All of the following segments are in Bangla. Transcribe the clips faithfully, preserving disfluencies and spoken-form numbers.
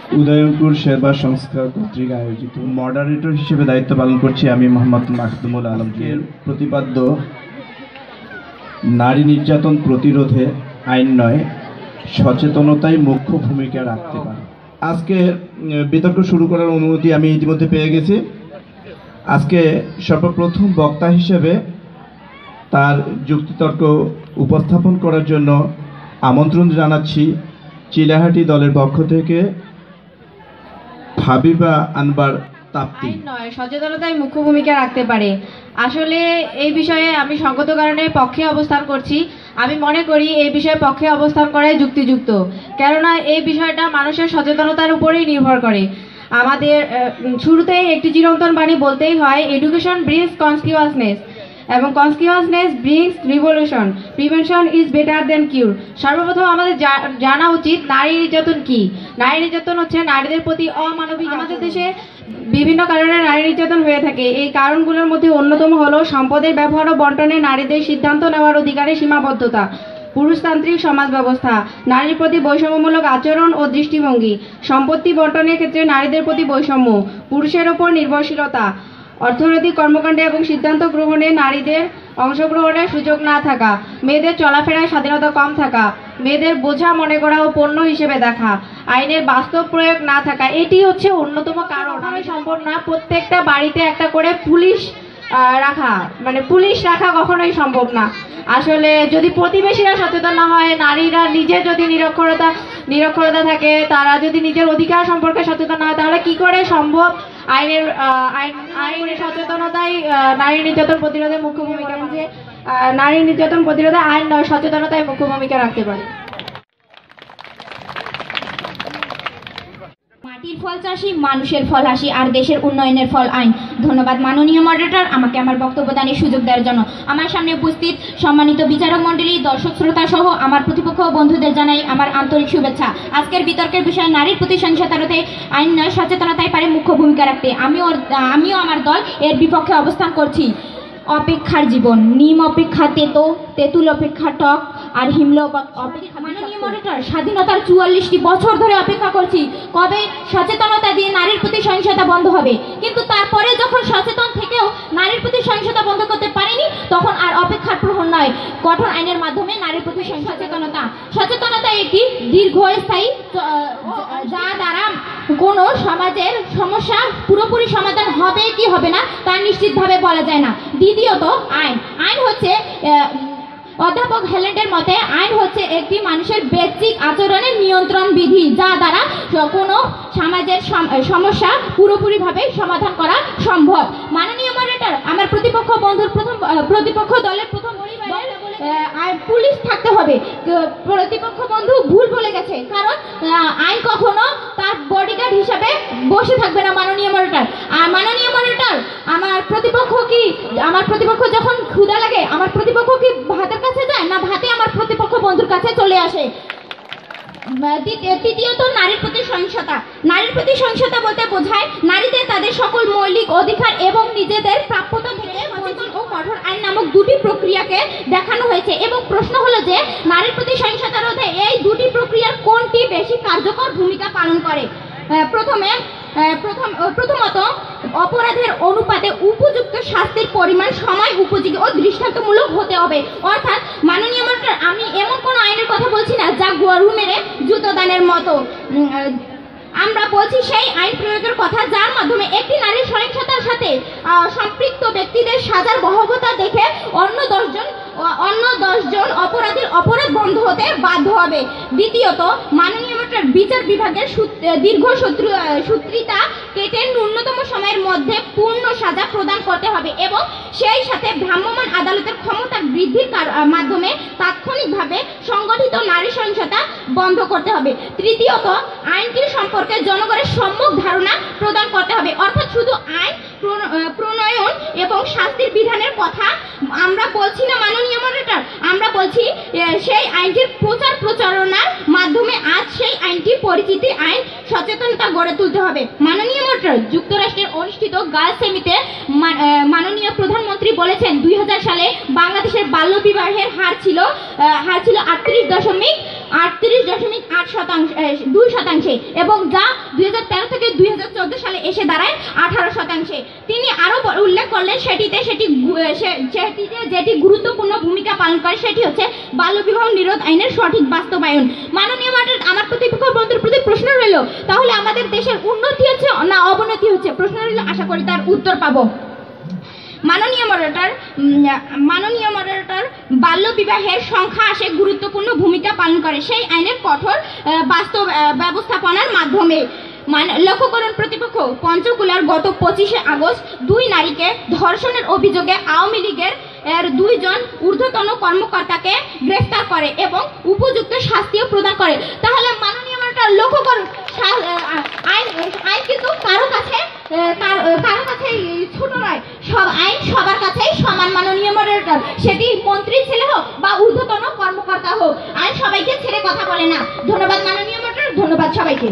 উদয়পুর সেবা সংস্থা কর্তৃক আয়োজিত মডারেটর হিসেবে দায়িত্ব পালন করছি আমি মোহাম্মদ মাখদুমুল আলম। এর প্রতিপাদ্য নারী নির্যাতন প্রতিরোধে আইন নয়, সচেতনতাই মুখ্য ভূমিকা রাখতে পারে। আজকে বিতর্ক শুরু করার অনুমতি আমি ইতিমধ্যে পেয়ে গেছি। আজকে সর্বপ্রথম বক্তা হিসেবে তার যুক্তিতর্ক উপস্থাপন করার জন্য আমন্ত্রণ জানাচ্ছি চিলাহাটি দলের পক্ষ থেকে হাবিবা আনবার তাপ্তি। নয়, সচেতনতায় মুখ্য ভূমিকা রাখতে পারে। আসলে এই বিষয়ে আমি সঙ্গত কারণে পক্ষে অবস্থান করছি। আমি মনে করি এই বিষয়ে পক্ষে অবস্থান করাই যুক্তিযুক্ত, কেননা এই বিষয়টা মানুষের সচেতনতার উপরেই নির্ভর করে। আমাদের শুরুতেই একটি চিরন্তন বাণী বলতেই হয়, এডুকেশন ব্রিংস কনসিকুয়েন্সনেস এবং consciousness brings revolution, prevention is better than cure. সর্বপ্রথম আমাদের জানা উচিত নারী নির্যাতন কি। নারী নির্যাতন হচ্ছে নারীদের প্রতি অমানবিক। আমাদের দেশে বিভিন্ন কারণে নারী নির্যাতন হয়ে থাকে। এই কারণগুলোর মধ্যে অন্যতম হলো সম্পদের ব্যবহার ও বন্টনে নারীদের সিদ্ধান্ত নেওয়ার অধিকারে সীমাবদ্ধতা, পুরুষতান্ত্রিক সমাজ ব্যবস্থা, নারীর প্রতি বৈষম্যমূলক আচরণ ও দৃষ্টিভঙ্গি, সম্পত্তি বন্টনের ক্ষেত্রে নারীদের প্রতি বৈষম্য, পুরুষের ওপর নির্ভরশীলতা, অর্থনৈতিক কর্মকাণ্ডে এবং সিদ্ধান্ত গ্রহণে নারীদের অংশগ্রহণের সুযোগ না থাকা, মেয়েদের চলাফেরায় স্বাধীনতা কম থাকা, মেয়েদের বোঝা মনে করা ও পণ্য হিসেবে দেখা, আইনের বাস্তব প্রয়োগ না থাকা, এটি হচ্ছে অন্যতম কারণ। আমি সম্ভব না প্রত্যেকটা বাড়িতে একটা করে পুলিশ রাখা, মানে পুলিশ রাখা কখনোই সম্ভব না। আসলে যদি প্রতিবেশীরা সচেতন না হয়, নারীরা নিজের যদি নিরক্ষরতা নিরক্ষরতা থাকে, তারা যদি নিজের অধিকার সম্পর্কে সচেতন না হয়, তাহলে কি করে সম্ভব আইনের আইন আইনের সচেতনতাই নারী নির্যাতন প্রতিরোধে মুখ্য ভূমিকা রাখে। নারী নির্যাতন প্রতিরোধে আইন নয়, সচেতনতায় মুখ্য ভূমিকা রাখতে পারে। মাটির ফল চাষি, মানুষের ফল হাসি, আর দেশের উন্নয়নের ফল আইন। ধন্যবাদ মাননীয় মডারেটর আমাকে আমার বক্তব্য দানের সুযোগ দেওয়ার জন্য। আমার সামনে উপস্থিত সম্মানিত বিচারক মণ্ডলী, দর্শক শ্রোতা সহ আমার প্রতিপক্ষ বন্ধুদের জানাই আমার আন্তরিক শুভেচ্ছা। আজকের বিতর্কের বিষয় নারীর প্রতি সহিংসতা রোধে আইন নয়, সচেতনতায় পারে মুখ্য ভূমিকা রাখতে। আমিও আমিও আমার দল এর বিপক্ষে অবস্থান করছি। অপেক্ষার জীবন, নিম অপেক্ষা তেতো, তেঁতুল অপেক্ষা টক, আর হিমল অপেক্ষা। মাননীয় মডারেটর, স্বাধীনতার চুয়াল্লিশটি বছর ধরে অপেক্ষা করছি কবে সচেতনতা দিয়ে নারীর প্রতি সহিংসতা বন্ধ হবে, কিন্তু তারপরে যখন সচেতন থেকেও নারীর প্রতি সহিংসতা বন্ধ করতে পারেনি, তখন আর অপেক্ষার প্রহর নয়, কঠোর আইনের মাধ্যমে নারীর প্রতি সচেতনতা সচেতনতা একটি দীর্ঘস্থায়ী, যা দ্বারা কোনো সমাজের সমস্যা পুরোপুরি সমাধান হবে কি হবে না তা নিশ্চিতভাবে বলা যায় না। দ্বিতীয়ত আইন আইন হচ্ছে অধ্যাপক হেলেন্ডের মতে আইন হচ্ছে একটি মানুষের বেসিক আচরণের নিয়ন্ত্রণ বিধি, যা দ্বারা কোনো সমাজের সমস্যা পুরোপুরিভাবে সমাধান করা সম্ভব। মাননীয় মডারেটর, আমার প্রতিপক্ষ বন্ধুর প্রথম প্রতিপক্ষ দলের প্রথম পুলিশ থাকতে হবে। প্রতিপক্ষ বন্ধু ভুল বলে গেছে, কারণ আইন কখনো তার বডিগার্ড হিসাবে বসে থাকবে না। মাননীয় মডারেটর আর মাননীয় মডারেটর আমার প্রতিপক্ষ কি আমার প্রতিপক্ষ যখন ক্ষুধা লাগে আমার প্রতিপক্ষ কি ভাতের কাছে যায় না, ভাতে আমার প্রতিপক্ষ বন্ধুর কাছে চলে আসে। তৃতীয়ত নারীর প্রতি সহিংসতা। নারীর প্রতি সহিংসতা বলতে বোঝায় নারীদের তাদের সকল মৌলিক অধিকার এবং নিজেদের প্রাপ্যতা থেকে সচেতন ও কঠোর আইন নামক দুটি প্রক্রিয়াকে দেখানো হয়েছে, এবং প্রশ্ন হলো যে নারীর প্রতি সহিংসতা রোধে এই দুটি প্রক্রিয়ার কোনটি বেশি কার্যকর ভূমিকা পালন করে। প্রথমে প্রথম প্রথমত অপরাধের অনুপাতে উপযুক্ত শাস্তির পরিমাণ সময় উপযোগী ও দৃষ্টান্তমূলক হতে হবে। অর্থাৎ মাননীয় মডারেটর, আমি এমন কোনো আইনের কথা বলছি না যা গরু মেরে জুতো দানের মতো। আমরা বলছি সেই আইন প্রয়োগের কথা যার মাধ্যমে একটি নারীর সহিংসতার সাথে সম্পৃক্ত ব্যক্তিদের সাজার বহবতা দেখে অন্য দশজন অন্য দশজন অপরাধীর অপরাধ বন্ধ হতে বাধ্য হবে। দ্বিতীয়ত মাননীয় মডারেটর, বিচার বিভাগের দীর্ঘ সূত্রিতা কেটে ন্যূনতম সময়ের মধ্যে পূর্ণ সাজা প্রদান করতে হবে, এবং সেই সাথে ভ্রাম্যমাণ আদালতের ক্ষমতা বৃদ্ধির মাধ্যমে তাৎক্ষণিকভাবে সংগঠিত নারী সহিংসতা বন্ধ করতে হবে। তৃতীয়ত আইনটির সম্পর্কে জনগণের সম্যক ধারণা প্রদান করতে হবে। অর্থাৎ শুধু আইন প্রণয়ন এবং শাস্তির বিধানের কথা আমরা বলছি না মাননীয় মডারেটর, আমরা বলছি সেই আইনটির প্রচার প্রচারণার মাধ্যমে আজ সেই আইনটি পরিচিতি আইন সচেতনতা গড়ে তুলতে হবে। মাননীয় মডারেটর, যুক্তরাষ্ট্রের অনুষ্ঠিত গার্লস সেমিতে মাননীয় প্রধানমন্ত্রী বলেছেন দুই হাজার সালে বাংলাদেশের বাল্য বিবাহের হার ছিল হার ছিল আটত্রিশ দশমিক আটত্রিশ দশমিক আট শতাংশ দুই শতাংশে এবং যা দুই হাজার তেরো থেকে দুই হাজার চোদ্দ সালে এসে দাঁড়ায় আঠারো শতাংশে। তিনি আরও উল্লেখ করলেন সেটিতে সেটি সেটিতে যেটি গুরুত্বপূর্ণ ভূমিকা পালন করে সেটি হচ্ছে বাল্যবিবাহ নিরোধ আইনের সঠিক বাস্তবায়ন। মাননীয় মডারেটর, আমার প্রতিপক্ষ বন্ধুর প্রতি প্রশ্ন রইল, তাহলে আমাদের দেশের উন্নতি হচ্ছে না অবনতি হচ্ছে? প্রশ্ন রইল, আশা করি তার উত্তর পাবো। মাননীয় মডারেটর মাননীয় মডারেটর বাল্য বিবাহের সংখ্যা আসে গুরুত্বপূর্ণ ভূমিকা পালন করে সেই আইনের কঠোর বাস্তব ব্যবস্থাপনার মাধ্যমে। মানে লক্ষ্য করুন প্রতিপক্ষ, পঞ্চকুলার গত পঁচিশে আগস্ট দুই নারীকে ধর্ষণের অভিযোগে আওয়ামী লীগের এর দুইজন ঊর্ধ্বতন কর্মকর্তাকে গ্রেফতার করে এবং উপযুক্ত শাস্তিও প্রদান করে। তাহলে মাননীয় মডারেটর লক্ষ্য করুন, আইন আইন কিন্তু কারো কাছে কারো কাছে ছোট নয়, সব আইন সবার কাছেই সমান। মাননীয় মডারেটর, সেটি মন্ত্রী ছেলে হোক বা ঊর্ধ্বতন কর্মকর্তা হোক, আইন সবাইকে ছেড়ে কথা বলে না। ধন্যবাদ মাননীয় মডারেটর, ধন্যবাদ সবাইকে।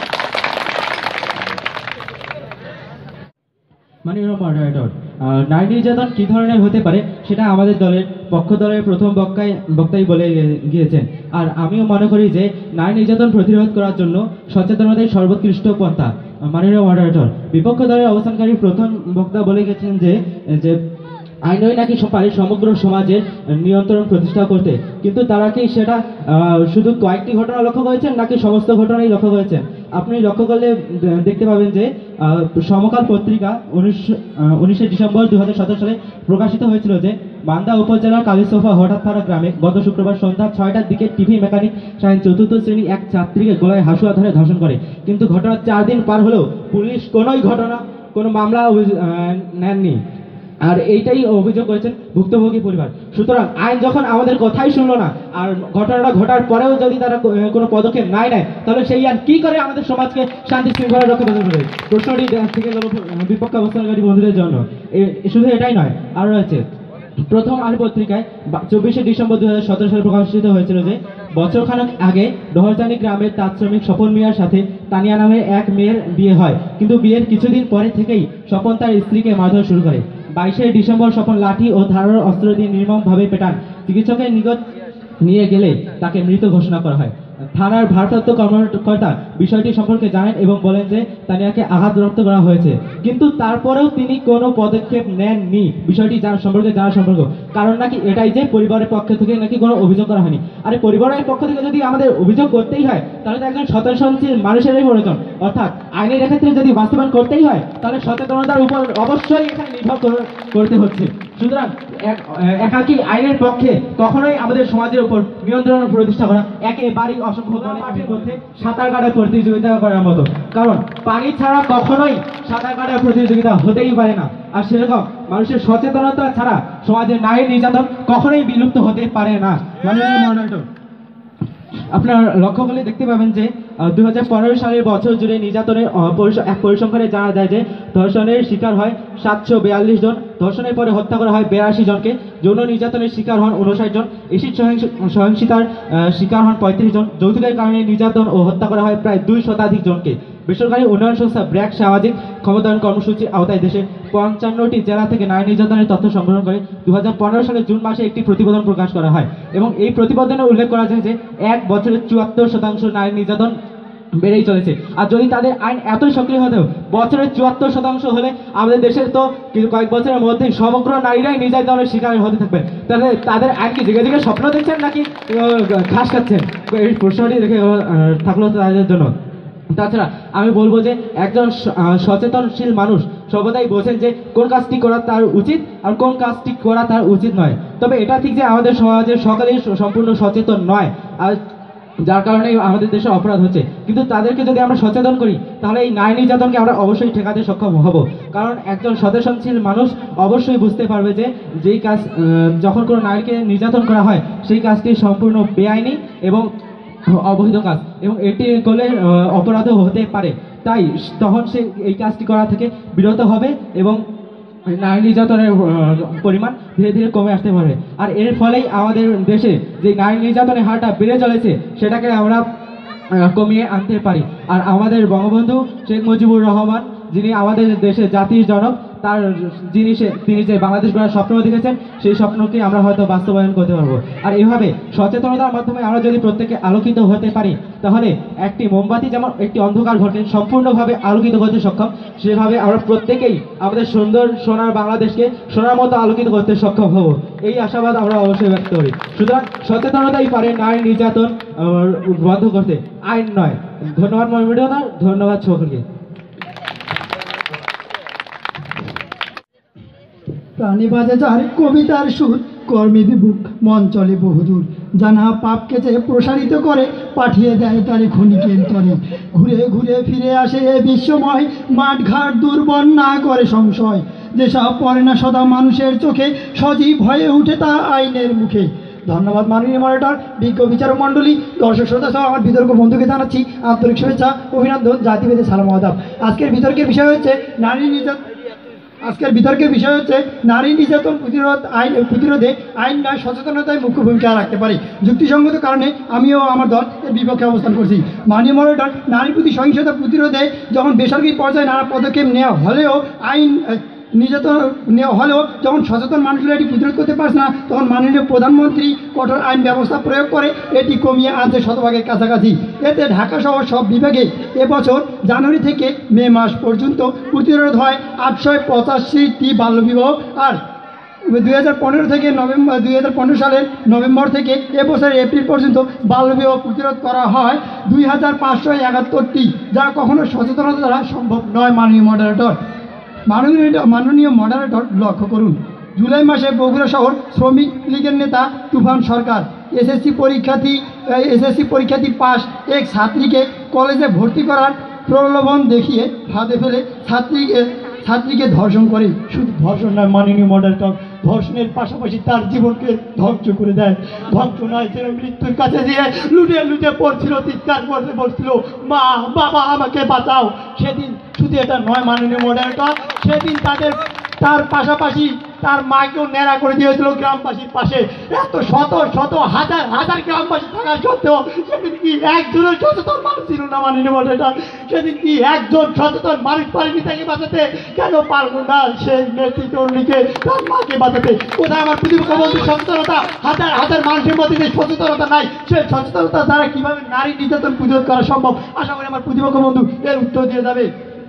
মাননীয় মডারেটর, নারী নির্যাতন কী ধরনের হতে পারে সেটা আমাদের দলের পক্ষ দলের প্রথম বক্তাই বক্তাই বলে গিয়েছেন। আর আমিও মনে করি যে নারী নির্যাতন প্রতিরোধ করার জন্য সচেতনতাই সর্বোৎকৃষ্ট পন্থা। মাননীয় মডারেটর, বিপক্ষ দলের অবস্থানকারী প্রথম বক্তা বলে গেছেন যে যে আইনই নাকি পারে সমগ্র সমাজের নিয়ন্ত্রণ প্রতিষ্ঠা করতে, কিন্তু তারা কি সেটা শুধু কয়েকটি ঘটনা লক্ষ্য করেছেন নাকি সমস্ত ঘটনাই লক্ষ্য করেছেন? আপনি লক্ষ্য করলে দেখতে পাবেন যে সমকাল পত্রিকা উনিশশো উনিশে ডিসেম্বর দু হাজার সতেরো সালে প্রকাশিত হয়েছিল যে বান্দা উপজেলার কালীসোফা হঠাৎপাড়া গ্রামে গত শুক্রবার সন্ধ্যা ছয়টার দিকে টিভি মেকানিক শাহিন চতুর্থ শ্রেণী এক ছাত্রীকে গলায় হাসুয়া ধরে ধর্ষণ করে, কিন্তু ঘটনার চার দিন পার হলেও পুলিশ কোনোই ঘটনা কোনো মামলা নেননি। আর এইটাই অভিযোগ করেছেন ভুক্তভোগী পরিবার। সুতরাং আইন যখন আমাদের কথাই শুনলো না আর ঘটনাটা ঘটার পরেও যদি তারা কোনো পদক্ষেপ নাই নেয়, তাহলে সেই আইন কি করে আমাদের সমাজকে শান্তি শৃঙ্খলা রক্ষা করতে পারে? প্রশ্নটি থেকে গেল বিপক্ষ অবস্থানকারী বন্ধুদের জন্য। শুধু এটাই নয়, আরও রয়েছে প্রথম আলো পত্রিকায় চব্বিশে ডিসেম্বর দু হাজার সতেরো সালে প্রকাশিত হয়েছিল যে বছরখানেক আগে ডহরচানি গ্রামের তাঁত শ্রমিক স্বপন মিয়ার সাথে তানিয়া নামে এক মেয়ের বিয়ে হয়, কিন্তু বিয়ের কিছুদিন পরে থেকেই স্বপন তার স্ত্রীকে মারধর শুরু করে। বাইশে ডিসেম্বর স্বপন লাঠি ও ধারালো অস্ত্র দিয়ে নির্মমভাবে পেটান। চিকিৎসকের নিকট নিয়ে গেলে তাকে মৃত ঘোষণা করা হয়। থানার ভারপ্রাপ্ত কর্মকর্তা বিষয়টি সম্পর্কে জানেন এবং বলেন যে তানিয়াকে আঘাতপ্রাপ্ত করা হয়েছে, কিন্তু তারপরেও তিনি কোনো পদক্ষেপ নেননি বিষয়টি জানার সম্পর্কে জানার সম্পর্ক। কারণ নাকি এটাই যে পরিবারের পক্ষ থেকে নাকি কোনো অভিযোগ করা হয়নি। আরে পরিবারের পক্ষ থেকে যদি আমাদের অভিযোগ করতেই হয় তাহলে তো একজন সচেতনশীল মানুষেরই প্রয়োজন, অর্থাৎ আইনের ক্ষেত্রে যদি বাস্তবায়ন করতেই হয় তাহলে সচেতনতার উপর অবশ্যই এখানে নির্ভর করতে হচ্ছে। সুতরাং একাকী আইনের পক্ষে কখনোই আমাদের সমাজের উপর নিয়ন্ত্রণ প্রতিষ্ঠা করা একেবারেই অসম্ভব মাঠের মধ্যে সাঁতার কাটার প্রতিযোগিতা করার মতো, কারণ পানি ছাড়া কখনোই সাঁতার কাটার প্রতিযোগিতা হতেই পারে না। আর সেরকম মানুষের সচেতনতা ছাড়া সমাজের নারী নির্যাতন কখনোই বিলুপ্ত হতে পারে না। আপনার লক্ষ্য করলে দেখতে পাবেন যে দু হাজার পনেরো সালের বছর জুড়ে নির্যাতনের এক পরিসংখ্যানে জানা যায় যে ধর্ষণের শিকার হয় সাতশো বিয়াল্লিশ জন, ধর্ষণের পরে হত্যা করা হয় বিরাশি জনকে, যৌন নির্যাতনের শিকার হন উনষাট জন, এসিড সহিংসতার শিকার হন পঁয়ত্রিশ জন, যৌতুকের কারণে নির্যাতন ও হত্যা করা হয় প্রায় দুই শতাধিক জনকে। বেসরকারি উন্নয়ন সংস্থা ব্র্যাক সামাজিক ক্ষমতায়ন কর্মসূচির আওতায় দেশের পঞ্চান্নটি জেলা থেকে নারী নির্যাতনের তথ্য সংগ্রহ করে দু হাজার পনেরো সালের জুন মাসে একটি প্রতিবেদন প্রকাশ করা হয় এবং এই প্রতিবেদনে উল্লেখ করা যায় যে এক বছরে চুয়াত্তর শতাংশ নারী নির্যাতন বেড়েই চলেছে। আর যদি তাদের আইন এতই সক্রিয় হতেও বছরের চুয়াত্তর শতাংশ হলে আমাদের দেশের তো কয়েক বছরের মধ্যেই সমগ্র নারীরাই নির্যাতনের শিকার হতে থাকবে, তাহলে তাদের আইন কি জেগে জেগে স্বপ্ন দেখছেন নাকি ঘাস খাচ্ছেন? এই প্রশ্নটি রেখে থাকলো তাদের জন্য। তাছাড়া আমি বলবো যে একজন সচেতনশীল মানুষ সর্বদাই বোঝেন যে কোন কাজটি করা তার উচিত আর কোন কাজটি করা তার উচিত নয়। তবে এটা ঠিক যে আমাদের সমাজের সকলেই সম্পূর্ণ সচেতন নয়, আর যার কারণে আমাদের দেশে অপরাধ হচ্ছে, কিন্তু তাদেরকে যদি আমরা সচেতন করি তাহলে এই নারী নির্যাতনকে আমরা অবশ্যই ঠেকাতে সক্ষম হব। কারণ একজন সচেতনশীল মানুষ অবশ্যই বুঝতে পারবে যে যেই কাজ যখন কোনো নারীকে নির্যাতন করা হয় সেই কাজটি সম্পূর্ণ বেআইনি এবং অবৈধ কাজ এবং এটি করলে অপরাধও হতে পারে, তাই তখন সে এই কাজটি করা থেকে বিরত হবে এবং নারী নির্যাতনের পরিমাণ ধীরে ধীরে কমে আসতে পারে। আর এর ফলেই আমাদের দেশে যে নারী নির্যাতনের হারটা বেড়ে চলেছে সেটাকে আমরা কমিয়ে আনতে পারি। আর আমাদের বঙ্গবন্ধু শেখ মুজিবুর রহমান, যিনি আমাদের দেশের জাতির জনক, তার জিনিসে তিনি যে বাংলাদেশ গড়ার স্বপ্ন দেখেছেন সেই স্বপ্নকে আমরা হয়তো বাস্তবায়ন করতে পারবো। আর এইভাবে সচেতনতার মাধ্যমে আমরা যদি প্রত্যেকে আলোকিত হতে পারি, তাহলে একটি মোমবাতি যেমন একটি অন্ধকার ঘরকে সম্পূর্ণভাবে আলোকিত করতে সক্ষম, সেভাবে আমরা প্রত্যেকেই আমাদের সুন্দর সোনার বাংলাদেশকে সোনার মতো আলোকিত করতে সক্ষম হব, এই আশাবাদ আমরা অবশ্যই ব্যক্ত করি। সুতরাং সচেতনতাই পারে নারী নির্যাতন আহ, বন্ধ করতে, আইন নয়। ধন্যবাদ মহিমিডিয়া, ধন্যবাদ সকলকে। প্রাণী বাজে যার কবিতার সুর, কর্মে বিবুক মন চলে বহুদূর, জানা পাপকে যে প্রসারিত করে, পাঠিয়ে দেয় তারে ক্ষণিকের তরে। ঘুরে ঘুরে ফিরে আসে এ বিশ্বময়, মাঠঘাট দুর্বল না করে সংশয়। যেসব পড়ে না সদা মানুষের চোখে, সজীব হয়ে উঠে তা আইনের মুখে। ধন্যবাদ মাননীয় মডারেটর, বিজ্ঞ বিচারক মণ্ডলী, দর্শক শ্রোতা সহ আমার বিতর্ক বন্ধুকে জানাচ্ছি আন্তরিক শুভেচ্ছা, অভিনন্দন, জাতিভেদে সালাম আদাব। আজকের বিতর্কের বিষয় হচ্ছে নারী নির্যাতন আজকের বিতর্কের বিষয় হচ্ছে নারী নির্যাতন প্রতিরোধ আইন প্রতিরোধে আইন নয় সচেতনতায় মুখ্য ভূমিকা রাখতে পারে। যুক্তিসঙ্গত কারণে আমিও আমার দল এর বিপক্ষে অবস্থান করছি। মাননীয় মডারেটর, নারীর প্রতি সহিংসতা প্রতিরোধে যখন বেসরকারি পর্যায়ে নানা পদক্ষেপ নেওয়া হলেও আইন নির্যাতন নেওয়া হলেও যখন সচেতন মানুষরা এটি প্রতিরোধ করতে পারছে না, তখন মাননীয় প্রধানমন্ত্রী কঠোর আইন ব্যবস্থা প্রয়োগ করে এটি কমিয়ে আনছে শতভাগের কাছাকাছি। এতে ঢাকা সহ সব বিভাগে এবছর জানুয়ারি থেকে মে মাস পর্যন্ত প্রতিরোধ হয় আটশো পঁচাশিটি বাল্যবিবাহ। আর দুই হাজার পনেরো থেকে নভেম্বর দুই হাজার পনেরো সালের নভেম্বর থেকে এবছরের এপ্রিল পর্যন্ত বাল্যবিবাহ প্রতিরোধ করা হয় দুই হাজার পাঁচশো একাত্তরটি, যা কখনো সচেতনতা দ্বারা সম্ভব নয়। মাননীয় মডারেটর মাননীয় মাননীয় মডারেটর লক্ষ্য করুন, জুলাই মাসে বগুড়া শহর শ্রমিক লীগের নেতা তুফান সরকার এসএসসি পরীক্ষার্থী এসএসসি পরীক্ষার্থী পাস এক ছাত্রীকে কলেজে ভর্তি করার প্রলোভন দেখিয়ে ফাঁদে ফেলে ছাত্রীকে ছাত্রীকে ধর্ষণ করে। শুধু ধর্ষণ নয় মাননীয় মডারেটর, ধর্ষণের পাশাপাশি তার জীবনকে ধ্বংস করে দেয়। ধ্বংস নয়, যেন মৃত্যুর কাছে দিয়ে লুটে লুটে পড়ছিল, চিৎকার করতে পড়ছিল, মা বাবা আমাকে বাঁচাও। সেদিন শুধু এটা নয় মাননীয় মডারেটর, সেদিন তাদের তার পাশাপাশি তার মাকেও ন্যাড়া করে দিয়েছিল গ্রামবাসীর পাশে। এত শত শত হাজার হাজার গ্রামবাসী থাকা সত্ত্বেও সেদিন কি একজনের সচেতন মানুষ ছিল না মাননীয় মডারেটর? সেদিন কি একজন সচেতন মানুষ পারেনি তাকে বাঁচাতে? কেন পারল না সেই নেত্রী তরুণীকে, তার মাকে বাঁচাতে? কোথায় আমার প্রতিপক্ষ বন্ধু সচেতনতা? হাজার হাজার মানুষের মধ্যে যে সচেতনতা নাই, সেই সচেতনতা দ্বারা কিভাবে নারী নির্যাতন প্রতিরোধ করা সম্ভব? আশা করি আমার প্রতিপক্ষ বন্ধু এর উত্তর দিয়ে যাবে।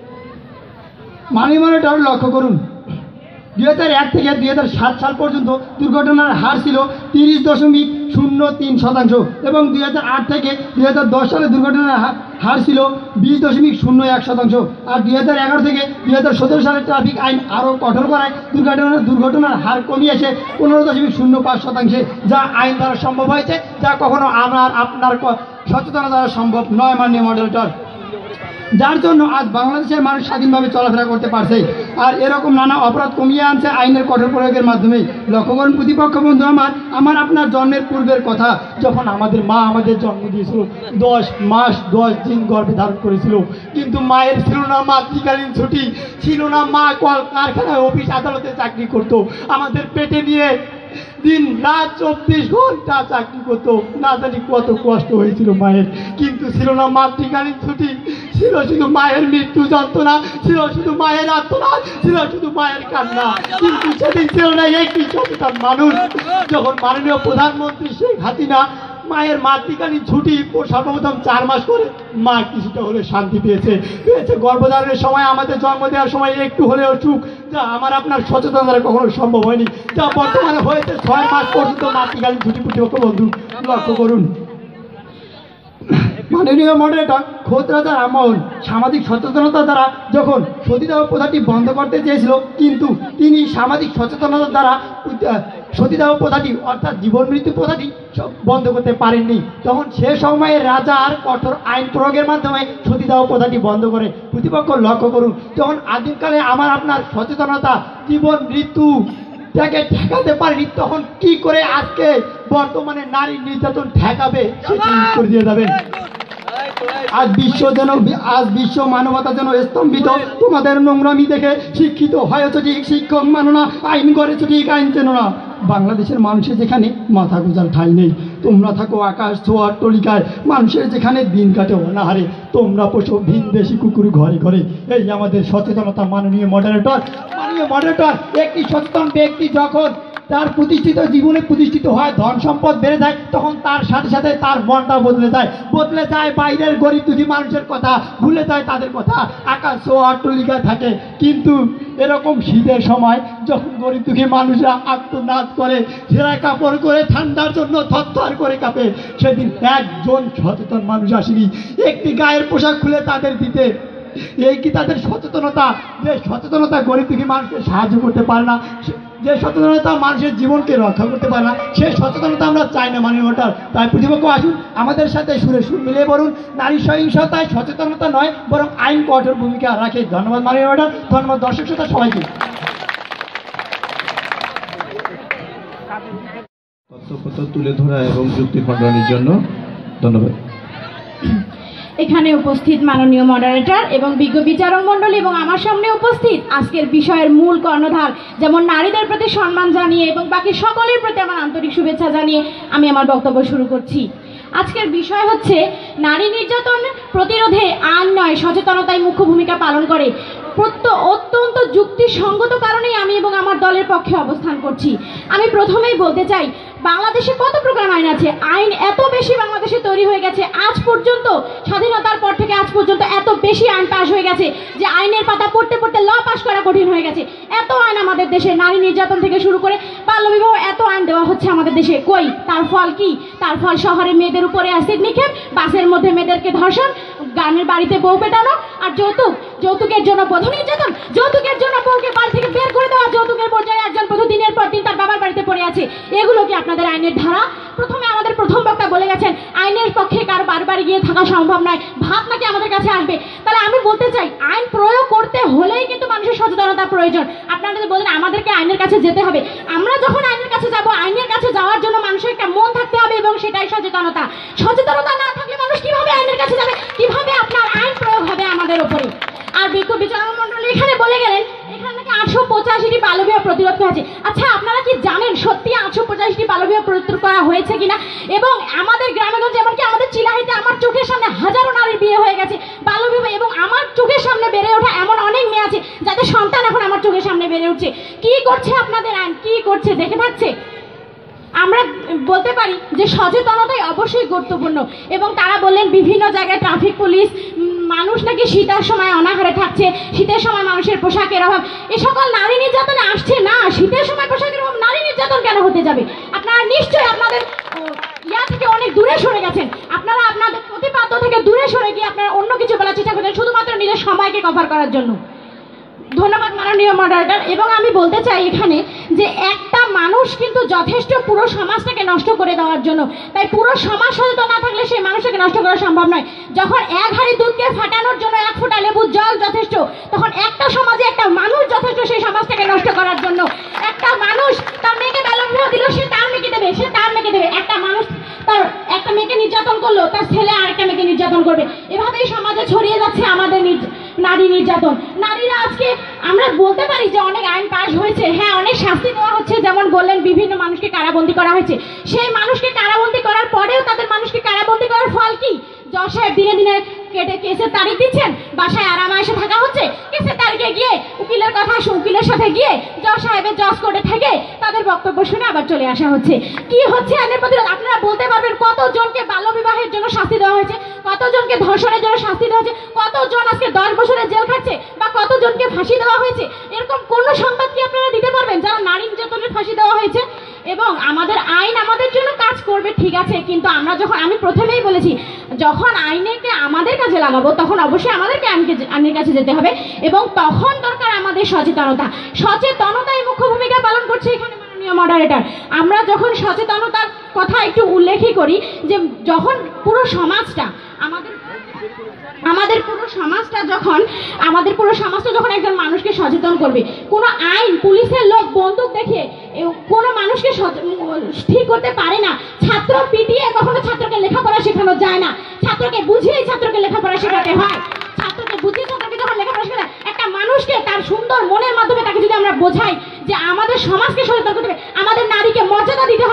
মাননীয় মডারেটর লক্ষ্য করুন, দুই হাজার এক থেকে দুই হাজার সাত সাল পর্যন্ত দুর্ঘটনার হার ছিল তিরিশ দশমিক শূন্য তিন শতাংশ এবং দুই হাজার আট থেকে দুই হাজার দশ সালে দুর্ঘটনার হার ছিল বিশ দশমিক শূন্য এক শতাংশ। আর দুই হাজার এগারো থেকে দুই হাজার সতেরো সালে ট্রাফিক আইন আরও কঠোর করায় দুর্ঘটনা দুর্ঘটনার হার কমিয়েছে পনেরো দশমিক শূন্য পাঁচ শতাংশে, যা আইন দ্বারা সম্ভব হয়েছে, যা কখনো আমার আপনার সচেতনতা দ্বারা সম্ভব নয় মাননীয় মডারেটর। যার জন্য আজ বাংলাদেশের মানুষ স্বাধীনভাবে চলাফেরা করতে পারছে। আর এরকম নানা অপরাধ কমিয়ে আনছে আইনের কঠোর প্রয়োগের মাধ্যমে। লক্ষ্য করুন প্রতিপক্ষ বন্ধু আমার, আমার আপনার জন্মের পূর্বের কথা, যখন আমাদের মা আমাদের জন্ম দিয়েছিল, দশ মাস দশ দিন গর্ভে ধারণ করেছিল, কিন্তু মায়ের ছিল না মাতৃকালীন ছুটি, ছিল না মা কল কারখানায় অফিস আদালতে চাকরি করতো, আমাদের পেটে নিয়ে দিন রাত চব্বিশ ঘন্টা চাকরি করতো। না জানি কত কষ্ট হয়েছিল মায়ের, কিন্তু ছিল না মাতৃকালীন ছুটি, ছিল শুধু মায়ের মৃত্যু যন্ত্রণা, ছিল শুধু মায়ের আত্মনাদ, ছিল শুধু মায়ের কান্না। কিন্তু সেদিন ছিল না একটি সচেতন মানুষ। যখন মাননীয় প্রধানমন্ত্রী শেখ হাসিনা মায়ের মাতৃকালীন ছুটি সর্বপ্রথম চার মাস করে, মা কিছুটা হলে শান্তি পেয়েছে পেয়েছে গর্ভধারণের সময়, আমাদের জন্ম দেওয়ার সময় একটু হলেও সুখ, যা আমার আপনার সচেতন দ্বারা কখনো সম্ভব হয়নি, যা বর্তমানে হয়েছে ছয় মাস পর্যন্ত মাতৃকালীন ছুটি। প্রতিপক্ষ বন্ধু লক্ষ্য করুন, মাননীয় মডারেটর খোদ রাজা রামমোহন সামাজিক সচেতনতা দ্বারা যখন সতীদাহ প্রথাটি বন্ধ করতে চেয়েছিল, কিন্তু তিনি সামাজিক সচেতনতা দ্বারা সতীদাহ প্রথাটি অর্থাৎ জীবন মৃত্যু প্রথাটি বন্ধ করতে পারেননি। তখন সে সময়ে রাজার কঠোর আইন প্রয়োগের মাধ্যমে সতীদাহ প্রথাটি বন্ধ করে। প্রতিপক্ষ লক্ষ্য করুন, যখন আদিমকালে আমার আপনার সচেতনতা জীবন মৃত্যু তাকে ঠেকাতে পারেনি, তখন কি করে আজকে বর্তমানে নারী নির্যাতন ঠেকাবে সেটি উত্তর দিয়ে যাবেন। আজ বিশ্ব যেন আজ বিশ্ব মানবতা যেন স্তম্ভিত, তোমাদের নোংরামি দেখে শিক্ষিত হয়েছ ঠিক, শিক্ষক মানো না, আইন করেছ ঠিক, আইন চেনো না। বাংলাদেশের মানুষের যেখানে মাথা গোজার ঠাঁই নেই, তোমরা থাকো আকাশ ছোঁয়ার টলিকায়, মানুষের যেখানে দিন কাটে অনাহারে, তোমরা পশু ভিন দেশি কুকুর ঘরে ঘরে। এই আমাদের সচেতনতা মাননীয় মডারেটর। মাননীয় মডারেটর, একটি সচেতন ব্যক্তি যখন তার প্রতিষ্ঠিত জীবনে প্রতিষ্ঠিত হয়, ধন সম্পদ বেড়ে যায়, তখন তার সাথে সাথে তার মনটা বদলে যায়, বদলে যায় বাইরের গরিব দুঃখী মানুষের কথা, ভুলে যায় তাদের কথা, আকাশ ও আট্টলিকায় থাকে। কিন্তু এরকম শীতের সময় যখন গরিব দুঃখী মানুষরা আত্মনাদ করে, ছেঁড়া কাপড় করে ঠান্ডার জন্য থরথর করে কাঁপে, সেদিন একজন সচেতন মানুষ আসেনি একটি গায়ের পোশাক খুলে তাদের দিতে। এই কি তাদের সচেতনতা? যে সচেতনতা গরিব দুঃখী মানুষকে সাহায্য করতে পারে না, যে সচেতনতা মানুষের জীবনকে রক্ষা করতে পারে না, সেই সচেতনতা আমরা চাই না মাননীয় মডারেটর। তাই প্রতিপক্ষ আসুন, আমাদের সাথে সুরে সুর মিলিয়ে বলুন, নারী সহিংসতায় সচেতনতা নয় বরং আইন কঠোর ভূমিকা রাখে। ধন্যবাদ মাননীয় মডারেটর, ধন্যবাদ দর্শক শ্রোতা সবাইকে। তথ্যপত্র তুলে ধরা এবং যুক্তি খণ্ডনের জন্য ধন্যবাদ। এখানে উপস্থিত মাননীয় মডারেটর এবং বিজ্ঞ বিচারক মণ্ডলী এবং আমার সামনে উপস্থিত আজকের বিষয়ের মূল কর্ণধার, যেমন নারীদের প্রতি সম্মান জানিয়ে এবং বাকি সকলের প্রতি আমার আন্তরিক শুভেচ্ছা জানিয়ে আমি আমার বক্তব্য শুরু করছি। আজকের বিষয় হচ্ছে নারী নির্যাতন প্রতিরোধে আইন নয় সচেতনতাই মুখ্য ভূমিকা পালন করে। প্রত্য অত্যন্ত যুক্তিসঙ্গত কারণেই আমি এবং আমার দলের পক্ষে অবস্থান করছি। আমি প্রথমেই বলতে চাই, বাংলাদেশে কত প্রকার আইন আছে, আইন এত বেশি বাংলাদেশে তৈরি হয়ে গেছে, আজ পর্যন্ত স্বাধীনতার পর থেকে আজ পর্যন্ত এত বেশি আইন পাশ হয়ে গেছে যে আইনের পাতা পড়তে পড়তে ল পাশ করা কঠিন হয়ে গেছে। এত আইন আমাদের দেশে, নারী নির্যাতন থেকে শুরু করে বাল্যবিবাহ, এত আইন দেওয়া হচ্ছে আমাদের দেশে। কই তার ফল কি? তার ফল শহরে মেয়েদের উপরে অ্যাসিড নিক্ষেপ, বাসের মধ্যে মেয়েদেরকে ধর্ষণ, গানের বাড়িতে বউ পেটানো, আর যৌতুক, যৌতুকের জন্য বধূ নির্যাতন, যৌতুকের জন্য বউকে বাড়ি থেকে বের করে দেওয়া, যৌতুকের পর্যায়ে একজন বধূ দিনের পর দিন তার বাবার বাড়িতে পড়ে আছে। এগুলো কি আপনাদের আইনের ধারা? প্রথমে আমাদের প্রথম বক্তা বলে গেছেন আইনের পক্ষে কারো বারবার গিয়ে থাকা সম্ভব নয়, ভাত নাকি আমাদের কাছে আসবে। তাহলে আমি বলতে চাই, আইন প্রয়োগ করতে হলেই কিন্তু মানুষের সচেতনতা প্রয়োজন। আপনারা যদি বলেন আমাদেরকে আইনের কাছে যেতে হবে, আমরা যখন আইনের কাছে যাব, আইনের কাছে যাওয়ার জন্য মানুষের একটা মন থাকতে হবে এবং সেটাই সচেতনতা। সচেতনতা না থাকলে মানুষ কিভাবে আইনের কাছে যাবে, কিভাবে আপনার আইন প্রয়োগ হবে আমাদের উপরে? আর বিজ্ঞ বিচারক মণ্ডলী এখানে বলে গেলেন এখানে নাকি আটশো পঁচাশিটি বাল্যবিবাহ প্রতিরোধ করা হয়েছে। আচ্ছা, আপনারা কি জানেন সত্যি আটশো পঁচাশিটি বাল্যবিবাহ প্রতিরোধ করা হয়েছে কিনা? এবং আমাদের গ্রামেগঞ্জে, এমনকি আমাদের চিলাহাইতে আমার চোখের সামনে হাজারো নারীর বিয়ে হয়ে গেছে বাল্যবিবাহ, এবং আমার চোখের সামনে বেড়ে ওঠা এমন অনেক মেয়ে আছে যাদের সন্তান এখন আমার চোখের সামনে বেড়ে উঠছে। কি করছে আপনাদের আইন? কি করছে দেখে থাকছে? আমরা বলতে পারি যে সচেতনতাই অবশ্যই গুরুত্বপূর্ণ। এবং তারা বললেন বিভিন্ন জায়গায় ট্রাফিক পুলিশ, মানুষ নাকি শীতের সময় অনাহারে থাকছে, শীতের সময় মানুষের পোশাকের অভাব, এ সকল নারী নির্যাতনে আসছে না। শীতের সময় পোশাকের অভাব নারী নির্যাতন কেন হতে যাবে? আপনারা নিশ্চয়ই আপনাদের ইয়া থেকে অনেক দূরে সরে গেছেন। আপনারা আপনাদের প্রতিপাদ্য থেকে দূরে সরে গিয়ে আপনারা অন্য কিছু বলার চেষ্টা করছেন শুধুমাত্র নিজের সময়কে কভার করার জন্য। ধন্যবাদ মাননীয় মডারেটর। এবং আমি বলতে চাই এখানে যে একটা মানুষ কিন্তু যথেষ্ট পুরো সমাজটাকে নষ্ট করে দেওয়ার জন্য। তাই পুরো সমাজ সচেতন না থাকলে সেই মানুষটাকে নষ্ট করা সম্ভব নয়। যখন এক হাঁড়ি দুধকে ফাটানোর জন্য এক ফোঁটা লেবুর জল যথেষ্ট, তখন একটা সমাজে একটা মানুষ যথেষ্ট সেই সমাজটাকে নষ্ট করার জন্য। একটা মানুষ তার মেয়েকে বাল্যবিবাহ দিল, সে তার মেয়েকে দেবে, সে তার মেয়েকে দেবে। একটা মানুষ তার একটা মেয়েকে নির্যাতন করলো, তার ছেলে আরেকটা মেয়েকে নির্যাতন করবে। এভাবেই সমাজে ছড়িয়ে যাচ্ছে আমাদের নারী নির্যাতন। নারীরা আজকে আমরা বলতে পারি যে অনেক আইন পাশ হয়েছে, হ্যাঁ অনেক শাস্তি দেওয়া হচ্ছে, যেমন বললেন বিভিন্ন মানুষকে কারাবন্দী করা হয়েছে। সেই মানুষকে কারাবন্দী করার পরেও তাদের মানুষকে কারাবন্দী করার ফল কি? জজ সাহেব দিনে দিনে কেটে কেসের তারিখ দিচ্ছেন, বাসায় আরামে এসে থাকা হচ্ছে। কেসের তারিখে গিয়ে উকিলের কথা উকিলের সাথে গিয়ে জজ সাহেবের জজ কোর্টে থেকে তাদের বক্তব্য শুনে আবার চলে আসা হচ্ছে। কি হচ্ছে আইনের প্রতিরোধ? আপনারা বলতে পারবেন কতজনকে বাল্যবিবাহের জন্য শাস্তি দেওয়া হয়েছে, কতজনকে ধর্ষণের জন্য শাস্তি দেওয়া হয়েছে, কতজন আজকে দশ বছরের জেল খাচ্ছে, বা কতজনকে ফাঁসি দেওয়া হয়েছে? এরকম কোন সংবাদ কি আপনারা দিতে পারবেন যারা নারী নির্যাতনের ফাঁসি দেওয়া হয়েছে? এবং আমাদের আইন আমাদের জন্য কাজ করবে ঠিক আছে, কিন্তু আমরা যখন, আমি প্রথমেই বলেছি, যখন আইনকে আমাদের কাজে লাগাবো তখন অবশ্যই আমাদেরকে আইনকে আইনের কাছে যেতে হবে, এবং তখন দরকার আমাদের সচেতনতা। সচেতনতাই মুখ্য ভূমিকা পালন করছে এখানে মাননীয় মডারেটর। আমরা যখন সচেতনতার কথা একটু উল্লেখই করি, যে যখন পুরো সমাজটা আমাদের আমাদের পুরো সমাজটা যখন আমাদের পুরো সমাজটা যখন একজন মানুষকে সচেতন করবে, কোনো আইন, পুলিশের লোক বন্দুক দেখে কোনো মানুষকে ঠিক করতে পারে না। ছাত্র পিটিয়ে কখনো ছাত্রকে লেখাপড়া শেখানো যায় না, ছাত্রকে বুঝিয়েই ছাত্রকে লেখাপড়া শেখাতে হয়। ছাত্রকে বুঝিয়ে ছাত্রকে যখন লেখাপড়া শেখাতে, একটা মানুষকে তার সুন্দর মনের মাধ্যমে তাকে যদি আমরা বোঝাই যে আমাদের সমাজকে সচেতন করতে হবে, আমাদের নারীকে মর্যাদা দিতে হবে,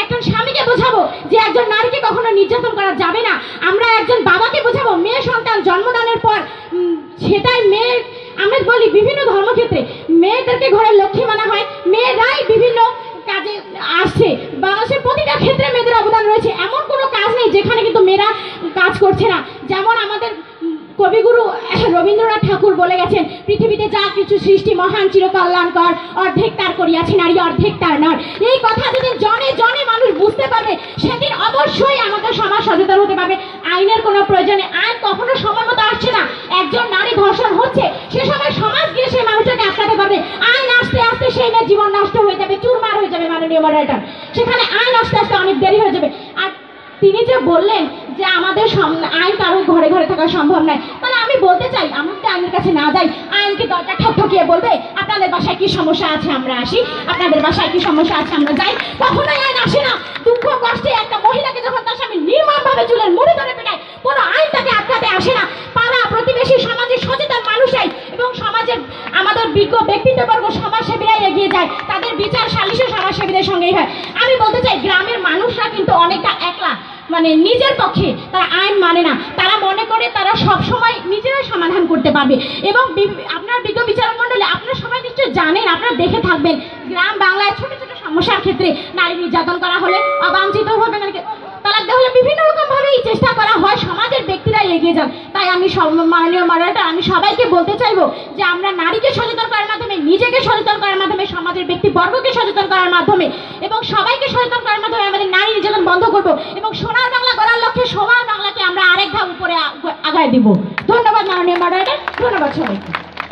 একজন স্বামীকে বোঝাবো যে একজন নারীকে কখনো নির্যাতন করা যাবে না। আমরা একজন বাবাকে বোঝাবো মেয়ে সন্তান জন্মদানের পর উম, সেটাই মেয়ে, আমরা বলি বিভিন্ন ধর্মক্ষেত্রে মেয়েদেরকে ঘরের লক্ষ্মী মানা হয়, মেয়েরাই বিভিন্ন কাজে আসছে। বাংলাদেশের প্রতিটা ক্ষেত্রে মেয়েদের অবদান রয়েছে, এমন কোনো কাজ নেই যেখানে কিন্তু মেয়েরা কাজ করছে না। যেমন আমাদের কবিগুরু রবীন্দ্রনাথ ঠাকুর বলে গেছেন, পৃথিবীতে যা কিছু সৃষ্টি মহান চিরকল্যাণকর, অর্ধেক তার করিয়াছে নারী অর্ধেক তার নর। এই কথা যেদিন জনে জনে মানুষ বুঝতে পারবে সেদিন অবশ্যই আমাদের সমাজ সচেতন হতে পারবে। আইনের কোনো প্রয়োজনে, আইন কখনো সময় মতো আসছে না। একজন নারী ধর্ষণ হচ্ছে, সে সময় সমাজ গিয়ে সেই মানুষটাকে আটকাতে পারবে। আইন আসতে আসতে সেই মেয়ের জীবন নষ্ট হয়ে যাবে, চুরমার হয়ে যাবে মাননীয় মডারেটর। সেখানে আইন আসতে আসতে অনেক দেরি হয়ে যাবে। আর তিনি যে বললেন যে আমাদের আইন কারো ঘরে ঘরে থাকা সম্ভব নয়, তাহলে আমি বলতে চাই আমরা তো আইনের কাছে না যাই, আইনকে দরজা ঠকঠকিয়ে বলবে আপনাদের বাসায় কি সমস্যা আছে আমরা আসি, আপনাদের বাসায় কি সমস্যা আছে আমরা যাই। কখনোই আইন আসে না। দুঃখ কষ্টে একটা মহিলাকে যখন তার স্বামী নির্মমভাবে চুলের মুড়ি ধরে পেটায়, কোনো আইন তাকে আটকাতে আসে না। পাড়া প্রতিবেশী সমাজের সচেতন মানুষরাই এবং সমাজের আমাদের বিজ্ঞ ব্যক্তিত্ববর্গ সমাজসেবীরাই এগিয়ে যায়, তাদের বিচার সালিশও সমাজসেবীদের সঙ্গেই হয়। আমি বলতে চাই গ্রামের মানুষরা কিন্তু অনেকটা একলা, মানে নিজের পক্ষে তারা আইন মানে না। তারা মনে করে তারা সব সময় নিজেরাই সমাধান করতে পারবে। এবং আপনার বিজ্ঞ বিচারক মণ্ডলী আপনারা সবাই নিশ্চয় জানেন, আপনারা দেখে থাকবেন গ্রাম বাংলায় ছোট ছোট সমস্যার ক্ষেত্রে নারী নির্যাতন করা হলে, অবাঞ্ছিত ভাবে তালাক দেওয়া হলে বিভিন্ন রকম ভাবেই চেষ্টা করা হয়, সমাজের ব্যক্তিরাই এগিয়ে যান। তাই আমি মাননীয় মডারেটর আমি সবাইকে বলতে চাইবো যে আমরা নারীকে সচেতন করার মাধ্যমে, নিজেকে সচেতন করার মাধ্যমে, সমাজের ব্যক্তিবর্গকে সচেতন করার মাধ্যমে এবং সবাইকে সচেতন করার মাধ্যমে আমাদের নারী নির্যাতন বন্ধ করবো এবং সোনার বাংলা করার লক্ষ্যে সোনার বাংলাকে আমরা আরেক ধাপ উপরে আগায় দিব। ধন্যবাদ মাননীয় মডারেটর, ধন্যবাদ সবাইকে।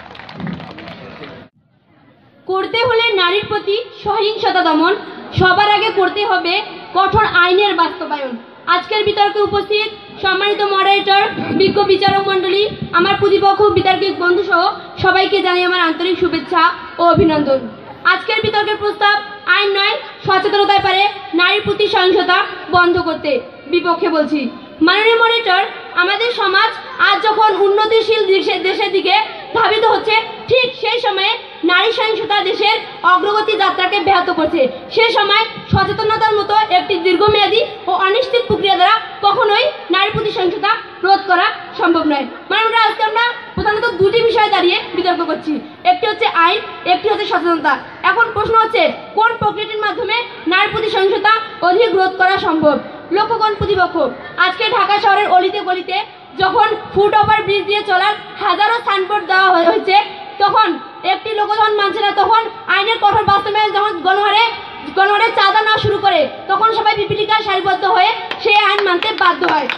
করতে হলে নারীর প্রতি সহিংসতা দমন, সবার আগে করতে হবে কঠোর আইনের বাস্তবায়ন। আজকের বিতর্কে উপস্থিত সম্মানিত মডারেটর, বিজ্ঞ বিচারক মণ্ডলী, আমার প্রতিপক্ষ বিতার্কিক বন্ধু সহ সবাইকে জানিয়ে আমার আন্তরিক শুভেচ্ছা ও অভিনন্দন। আজকের বিতর্কের প্রস্তাব আইন নয় সচেতনতায় পারে নারীর প্রতি সহিংসতা বন্ধ করতে। বিপক্ষে বলছি, মাননীয় মডারেটর, আমাদের সমাজ আজ যখন উন্নতিশীল দেশের দিকে ধাবিত হচ্ছে, ঠিক সেই সময়ে নারী সহিংসতা দেশের অগ্রগতি যাত্রাকে ব্যাহত করছে। সে সময় সচেতনতার মতো একটি দীর্ঘমেয়াদী ও অনিশ্চিত প্রক্রিয়া দ্বারা কখনোই নারী প্রতি সহিংসতা রোধ করা সম্ভব নয়। মানে আজকে আমরা প্রধানত দুটি বিষয় দাঁড়িয়ে বিতর্ক করছি, একটি হচ্ছে আইন, একটি হচ্ছে সচেতনতা। এখন প্রশ্ন হচ্ছে কোন প্রক্রিয়াটির মাধ্যমে নারী প্রতি সহিংসতা অধিক রোধ করা সম্ভব। লক্ষ্য করুন প্রতিপক্ষ, আজকে ঢাকা শহরের অলিতে গলিতে যখন ফুট ওভার ব্রিজ দিয়ে চলার হাজারো সাইনবোর্ড দেওয়া হয়েছে, তখন একটি লোক যখন মানছে না, তখন আইনের কঠোর বাস্তবায়ন যখন গণহারে গণহারে চাঁদা না শুরু করে, তখন সবাই পিপিলিকা সারিবদ্ধ হয়ে সেই আইন মানতে বাধ্য হয়।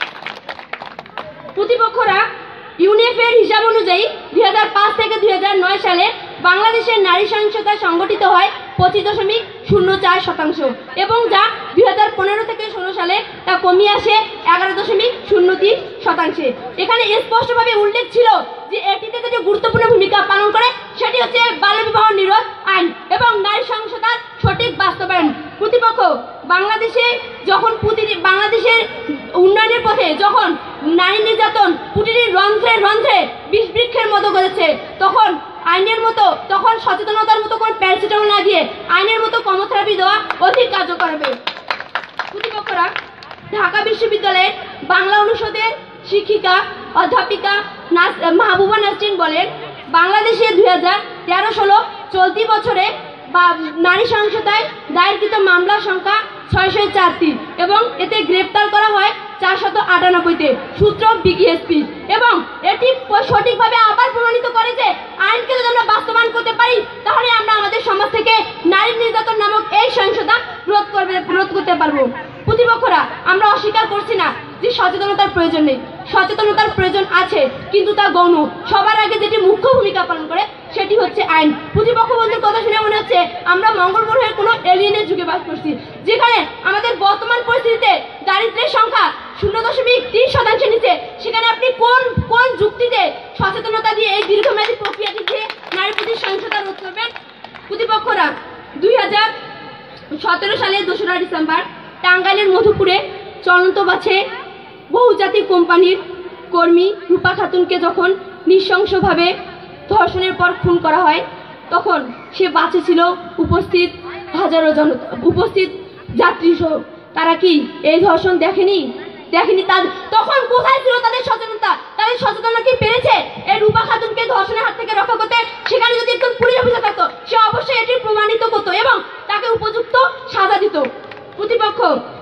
প্রতিপক্ষরা ইউনিসেফের হিসাব অনুযায়ী দুই হাজার পাঁচ থেকে দুই হাজার নয় সালে বাংলাদেশের নারী সহিংসতা সংগঠিত হয় পঁচিশ দশমিক শূন্য চার শতাংশ এবং যা দুই হাজার পনেরো থেকে ষোলো সালে তা কমিয়ে আসে এগারো দশমিক শূন্য তিন শতাংশে। এখানে স্পষ্টভাবে উল্লেখ ছিল যে এটিতে যেটি গুরুত্বপূর্ণ ভূমিকা পালন করে সেটি হচ্ছে বাল্যবিবাহ নিরোধ আইন এবং নারী সহিংসতার সঠিক বাস্তবায়ন। প্রতিপক্ষ বাংলাদেশে যখন বাংলাদেশের উন্নয়নের পথে যখন নারী নির্যাতন প্রতিটি রন্ধ্রে রন্ধ্রে বিষ বৃক্ষের মতো করেছে, তখন আইনের মতো তখন সচেতনতার মতো কোন প্যারাসিটামল না দিয়ে আইনের মতো কর্মথেরাপি দেওয়া অধিক কার্যকর হবে। প্রতিপক্ষরা ঢাকা বিশ্ববিদ্যালয়ের বাংলা অনুষদের শিক্ষিকা অধ্যাপিকা মাহবুবা নাসরিন বলেন, বাংলাদেশে দুই হাজার তেরো ষোলো চলতি বছরে বা নারী সহিংসতায় দায়েরকৃত মামলার সংখ্যা ছয়শো চারটি এবং এতে গ্রেপ্তার করা হয় চারশত আটানব্বইতে। সূত্র বিকিএসপি এবং এটি সঠিকভাবে আবার প্রমাণিত করে যে আইনকে যদি আমরা বাস্তবায়ন করতে পারি তাহলে আমরা আমাদের সমাজ থেকে নারী নির্যাতন নামক এই সহিংসতা রোধ করবে রোধ করতে পারবো। প্রতিপক্ষরা আমরা অস্বীকার করছি না যে সচেতনতার প্রয়োজন নেই, সচেতনতার প্রয়োজন আছে, কিন্তু তা গৌণ। সবার আগে যেটি মুখ্য ভূমিকা পালন করে সেটি হচ্ছে আইন। প্রতিপক্ষ বন্ধুর কথা শুনে মনে হচ্ছে আমরা মঙ্গল গ্রহের কোনো এলিয়েনের যুগে বাস করছি, যেখানে আমাদের বর্তমান পরিস্থিতিতে দারিদ্র্যের সংখ্যা শূন্য দশমিক তিন শতাংশের নিচে। সেখানে আপনি কোন কোন যুক্তিতে সচেতনতা দিয়ে এই দীর্ঘমেয়াদী প্রক্রিয়াটি দিয়ে নারী প্রতি সহিংসতা রোধ করবেন। প্রতিপক্ষরা দুই হাজার সতেরো সালের দোসরা ডিসেম্বর টাঙ্গাইলের মধুপুরে চলন্ত বাসে বহুজাতিক কোম্পানির কর্মী রূপা খাতুনকে যখন নৃশংসভাবে ধর্ষণের পর খুন করা হয়, তখন সে বাসে ছিল উপস্থিত হাজারো জনতা উপস্থিত যাত্রী সহ তারা কি এই ধর্ষণ দেখেনি দেখেনি তার তখন কোথায় ছিল তাদের সচেতনতা? তাদের সচেতনতা কি পেরেছে এই রূপা খাতুনকে ধর্ষণের হাত থেকে রক্ষা করতে? সেখানে যদি একজন পুলিশ অফিসার থাকতো, সে অবশ্যই এটি প্রমাণিত করতো এবং তাকে উপযুক্ত সাজা দিত। প্রতিপক্ষ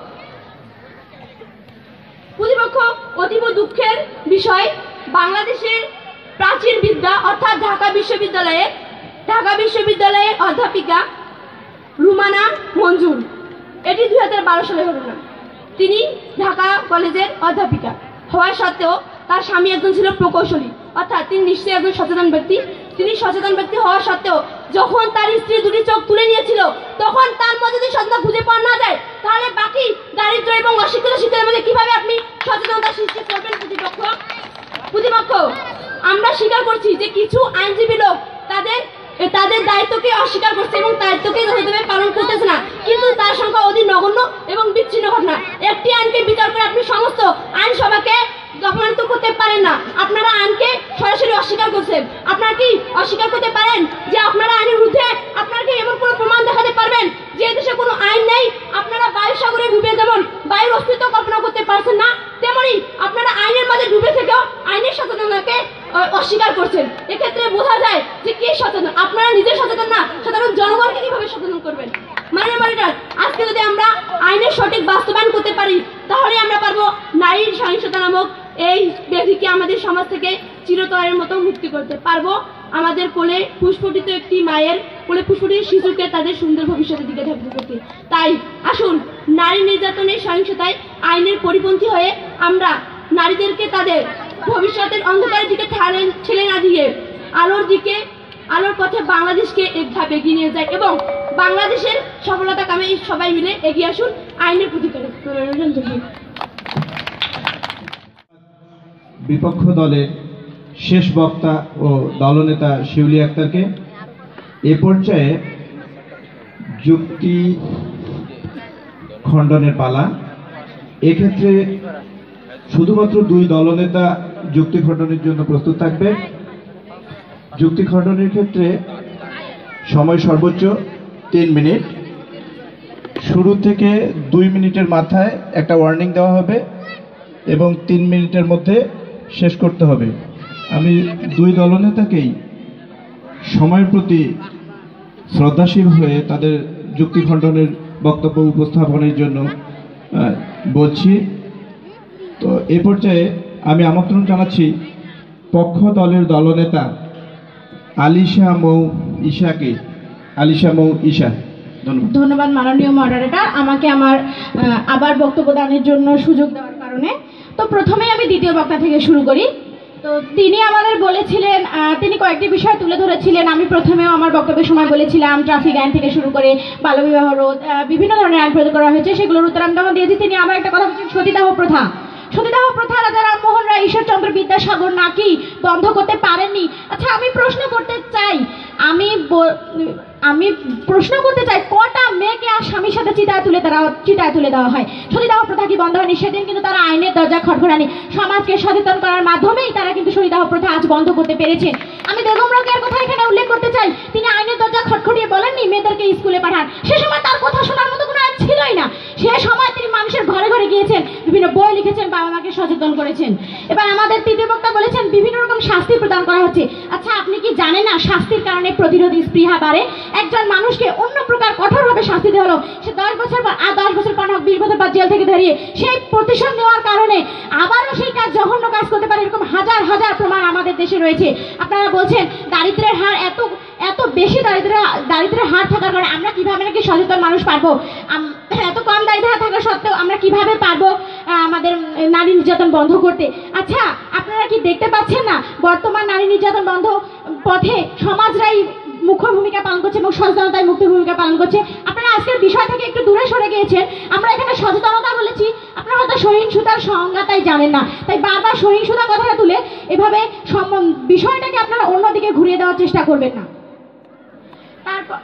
প্রতিপক্ষ অতীব দুঃখের বিষয়, বাংলাদেশের প্রাচীন বিদ্যা অর্থাৎ ঢাকা বিশ্ববিদ্যালয়ে ঢাকা বিশ্ববিদ্যালয়ের অধ্যাপিকা রুমানা মঞ্জুর, এটি দুই হাজার বারো সালের ঘটনা। তিনি ঢাকা কলেজের অধ্যাপিকা হওয়া সত্ত্বেও তার স্বামী একজন ছিল প্রকৌশলী, অর্থাৎ তিনি নিশ্চয়ই একজন সচেতন ব্যক্তি। তিনি সচেতন ব্যক্তি হওয়া সত্ত্বেও যখন তার স্ত্রী দুটি চোখ তুলে নিয়েছিল, তখন তার মধ্যে যদি সচেতনতা খুঁজে পাওয়া না যায়, তাহলে বাকি দারিদ্র এবং অশিক্ষিত শিক্ষার মধ্যে কিভাবে আপনি সচেতনতা সৃষ্টি করবেন? প্রতিপক্ষ প্রতিপক্ষ আমরা স্বীকার করছি যে কিছু আইনজীবী লোক তাদের তাদের দায়িত্বকে অস্বীকার করছে এবং দায়িত্বকে যথাযথভাবে পালন করতেছে না, কিন্তু তার সংখ্যা অতি নগণ্য এবং বিচ্ছিন্ন ঘটনা। একটি আইনকে বিচার করে আপনি সমস্ত আইনসভাকে অপমানিত করতে পারেন না। আপনারা আইনকে সরাসরি অস্বীকার করছেন। আপনারা কি অস্বীকার করতে পারেন যে আপনারা আইনের বিরুদ্ধে? আপনারা কি এমন কোনো প্রমাণ দেখাতে পারবেন যে দেশে কোনো আইন নেই? আপনারা বায়ু সাগরে ডুবে যেমন বায়ুর অস্তিত্ব কল্পনা করতে পারছেন না, তেমনি আপনারা আইনের মাঝে ডুবে থেকেও আইনের সচেতনতাকে অস্বীকার করছেন। এক্ষেত্রে বোঝা যায় যে কে সচেতন। আপনারা নিজে সচেতন না, সাধারণ জনগণকে কিভাবে সচেতন করবেন? মানে মানিটার আজকে যদি আমরা আইনের সঠিক বাস্তবায়ন করতে পারি, তাহলে আমরা পারবো নারীর সহিংসতা নামক এই ব্যাধিকে আমাদের সমাজ থেকে চিরতরের মতো মুক্তি করতে পারবো। আমাদের কোলে পুষ্পটিত একটি মায়ের কোলে পুষ্পটিত শিশুকে তাদের সুন্দর ভবিষ্যতের দিকে ধাবিত করতে। তাই আসুন নারী নির্যাতনের সহিংসতায় আইনের পরিপন্থী হয়ে আমরা নারীদেরকে তাদের ভবিষ্যতের অন্ধকারের দিকে ঠেলে না দিয়ে আলোর দিকে আলোর পথে বাংলাদেশকে এক ধাপ এগিয়ে নিয়ে যায় এবং বাংলাদেশের সফলতা কামে সবাই মিলে এগিয়ে আসুন আইনের প্রতিকারে। বিপক্ষ দলের শেষ বক্তা ও দলনেতা শিউলি আক্তারকে এ পর্যায়ে যুক্তি খণ্ডনের পালা। এক্ষেত্রে শুধুমাত্র দুই দলনেতা যুক্তি খণ্ডনের জন্য প্রস্তুত থাকবে। যুক্তি খণ্ডনের ক্ষেত্রে সময় সর্বোচ্চ তিন মিনিট। শুরু থেকে দুই মিনিটের মাথায় একটা ওয়ার্নিং দেওয়া হবে এবং তিন মিনিটের মধ্যে শেষ করতে হবে। আমি দুই দলনেতাকেই সময়ের প্রতি শ্রদ্ধাশীল হয়ে তাদের যুক্তি খণ্ডনের বক্তব্য উপস্থাপনের জন্য বলছি। তো এ পর্যায়ে আমি আমন্ত্রণ জানাচ্ছি পক্ষ দলের দলনেতা আলিশা মৌ ঈশাকে। আলিশা মৌ ঈশা। ধন্যবাদ। ধন্যবাদ মাননীয় মডারেটর, আমাকে আমার আবার বক্তব্য দানের জন্য সুযোগ দেওয়ার কারণে। তো প্রথমেই আমি দ্বিতীয় বক্তা থেকে শুরু করি। তো তিনি আমাদের বলেছিলেন, তিনি কয়েকটি বিষয় তুলে ধরেছিলেন। আমি প্রথমেও আমার বক্তব্যের সময় বলেছিলাম ট্রাফিক আইন থেকে শুরু করে বাল্যবিবাহ রোধ, বিভিন্ন ধরনের আইন প্রয়োগ করা হয়েছে, সেগুলোর উত্তর আমি তখন দিয়েছি। তিনি আবার একটা কথা বলছেন সতীদাহ প্রথা। সতীদাহ প্রথা রাজা রামমোহন রায় ঈশ্বরচন্দ্র বিদ্যাসাগর নাকি বন্ধ করতে পারেননি। আচ্ছা, আমি প্রশ্ন করতে চাই আমি আমি প্রশ্ন করতে চাই কটা মেয়েকে আর স্বামীর সাথে চিতায় তুলে দেওয়া চিতায় তুলে দেওয়া হয়? সতীদাহ প্রথা কি বন্ধ হয়নি? সেদিন কিন্তু তারা আইনের দরজা খটখটানি, সমাজকে সচেতন করার মাধ্যমেই তারা কিন্তু সতীদাহ প্রথা আজ বন্ধ করতে পেরেছেন। আমি বেগম রোকেয়ার কথা এখানে উল্লেখ করতে চাই। তিনি আইনের দরজা খটখটিয়ে বলেননি মেয়েদেরকে স্কুলে পাঠান। সে সময় তার কথা শোনার মতো কোনো আইন ছিলই না। সে সময় তিনি মানুষের ঘরে ঘরে গিয়েছেন, বিভিন্ন বই লিখেছেন, বাবা মাকে সচেতন করেছেন। এবার আমাদের তৃতীয় বক্তা বলেছেন বিভিন্ন রকম শাস্তি প্রদান করা হচ্ছে। আচ্ছা, আপনি কি জানেন না শাস্তির কারণে প্রতিরোধী স্পৃহা বাড়ে? একজন মানুষকে অন্য প্রকার কঠোরভাবে শাস্তি দেওয়া হলো, সে দশ বছর পর আর দশ বছর পর বিশ বছর পর জেল থেকে ধরিয়ে সেই প্রতিশোধ নেওয়ার কারণে আবারও সেই কাজ জঘন্য কাজ করতে পারে, এরকম হাজার হাজার প্রমাণ আমাদের দেশে রয়েছে। আপনারা বলছেন দারিদ্র্যের হার এত এত বেশি দারিদ্র দারিদ্র্যের হার থাকার কারণে আমরা কিভাবে নাকি সচেতন মানুষ পারবো? এত কম দারিদ্র্য থাকা সত্ত্বেও আমরা কিভাবে পারবো আমাদের নারী নির্যাতন বন্ধ করতে? আচ্ছা, আপনারা কি দেখতে পাচ্ছেন না বর্তমান নারী নির্যাতন বন্ধ পথে সমাজরাই মুখ্য ভূমিকা পালন করছে এবং সচেতনতায় মুখ্য ভূমিকা পালন করছে। আপনারা আজকের বিষয় থেকে একটু দূরে সরে গিয়েছেন। আমরা এখানে সচেতনতা বলেছি, আপনারা হয়তো সহিংসতার সংজ্ঞাটাই জানেন না, তাই বারবার সহিংসতা কথাটা তুলে এভাবে বিষয়টাকে আপনারা অন্যদিকে ঘুরিয়ে দেওয়ার চেষ্টা করবেন না। তারপর